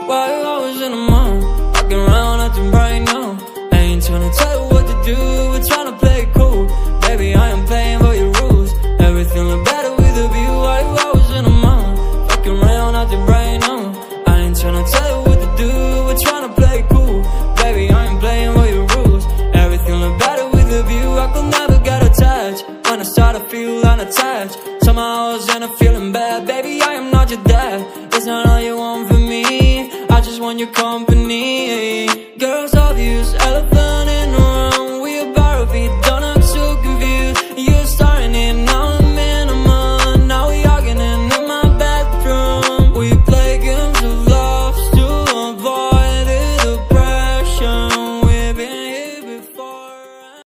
Why you always in the mood? Walking around acting right now. I ain't tryna tell you what to do, we're tryna play it cool. Baby, I am playing by your rules. Everything look better with a view. Why you always in the mood? Walking around acting right now. I ain't tryna tell you what to do, we're tryna play it cool. Baby, I am playing by your rules. Everything look better with a view. I could never get attached. When I start to feel unattached, somehow I was in a feeling bad. Baby, I am not your dad. It's not all you want from me, I just want your company. Girls obvious, elephant